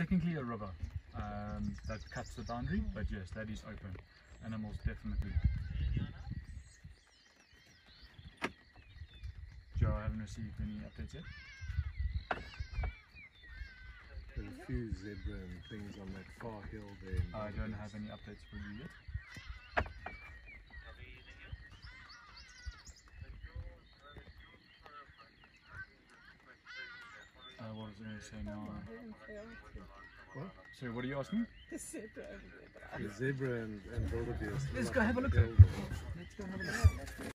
technically a river that cuts the boundary, but yes, that is open. Animals definitely. Joe, I haven't received any updates yet. There's a few zebra and things on that far hill there. I don't have any updates for you yet. What was I going to say now? What? Sorry, what are you asking? The zebra and wildebeest. Let's go have a look. Hill. Let's go have a look.